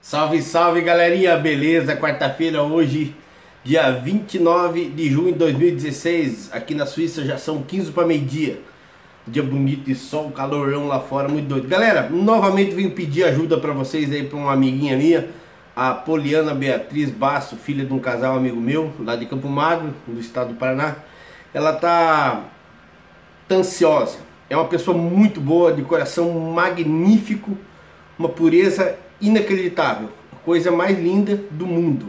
Salve, salve galerinha, beleza? Quarta-feira hoje, dia 29 de junho de 2016. Aqui na Suíça já são 15 para meio-dia. Dia bonito e sol, calorão lá fora, muito doido. Galera, novamente vim pedir ajuda para vocês aí, para uma amiguinha minha, a Poliana Beatriz Basso, filha de um casal amigo meu, lá de Campo Magro, do estado do Paraná. Ela tá ansiosa. É uma pessoa muito boa, de coração magnífico, uma pureza inacreditável, a coisa mais linda do mundo.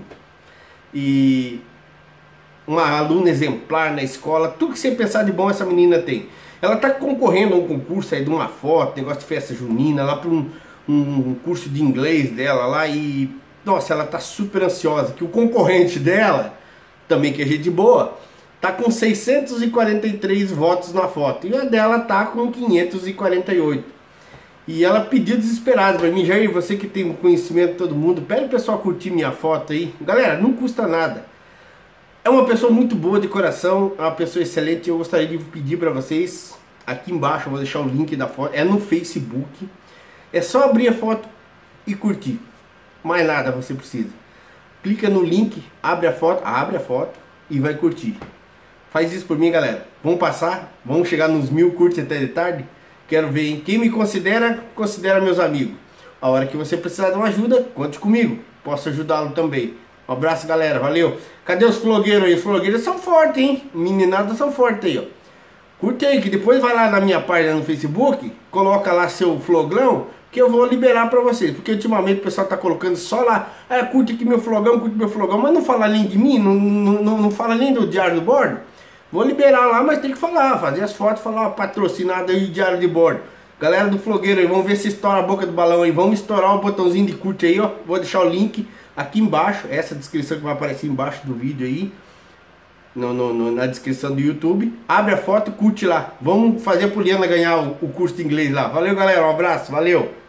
E uma aluna exemplar na escola, tudo que você pensar de bom essa menina tem. Ela está concorrendo a um concurso aí de uma foto, negócio de festa junina, lá para um curso de inglês dela lá e... Nossa, ela tá super ansiosa, que o concorrente dela, também que é gente boa, tá com 643 votos na foto e a dela tá com 548. E ela pediu desesperada pra mim: Jair, você que tem conhecimento de todo mundo, pede o pessoal curtir minha foto aí. Galera, não custa nada. É uma pessoa muito boa de coração, é uma pessoa excelente. Eu gostaria de pedir pra vocês, aqui embaixo eu vou deixar o link da foto, é no Facebook. É só abrir a foto e curtir. Mais nada você precisa. Clica no link, abre a foto e vai curtir. Faz isso por mim, galera. Vamos passar, vamos chegar nos 1000 curtes até de tarde. Quero ver, hein? Quem me considera, considera meus amigos. A hora que você precisar de uma ajuda, conte comigo. Posso ajudá-lo também. Um abraço, galera. Valeu. Cadê os flogueiros aí? Os flogueiros são fortes, hein? Meninadas são fortes aí, ó. Curte aí, que depois vai lá na minha página no Facebook, coloca lá seu flogão, que eu vou liberar pra vocês. Porque ultimamente o pessoal tá colocando só lá, curte aqui meu flogão, curte meu flogão, mas não fala nem de mim, não fala nem do Diário do Bordo. Vou liberar lá, mas tem que falar, fazer as fotos, falar patrocinado aí, Diário de Bordo. Galera do flogueiro aí, vamos ver se estoura a boca do balão aí. Vamos estourar o botãozinho de curte aí, ó. Vou deixar o link aqui embaixo, essa descrição que vai aparecer embaixo do vídeo aí, na descrição do YouTube. Abre a foto e curte lá. Vamos fazer a Poliana ganhar o curso de inglês lá. Valeu, galera, um abraço, valeu.